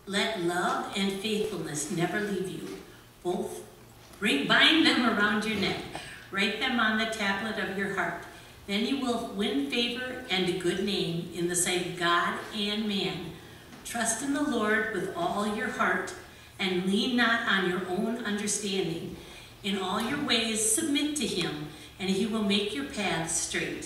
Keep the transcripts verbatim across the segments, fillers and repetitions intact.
Let love and faithfulness never leave you. Both bring, bind them around your neck. Write them on the tablet of your heart. Then you will win favor and a good name in the sight of God and man. Trust in the Lord with all your heart and lean not on your own understanding. In all your ways submit to him, and he will make your paths straight.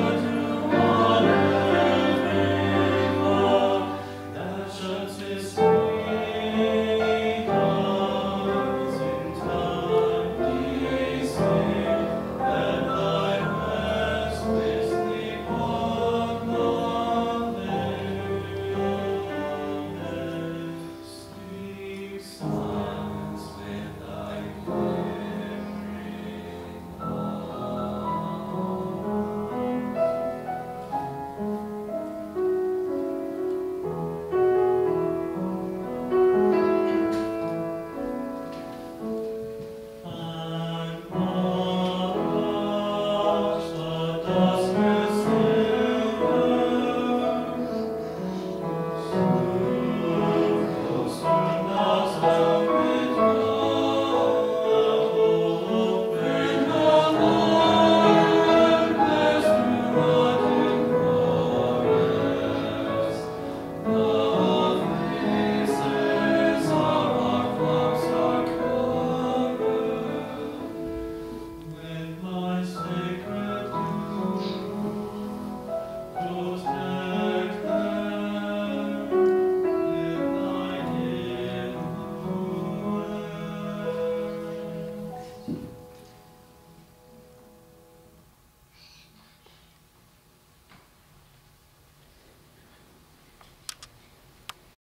This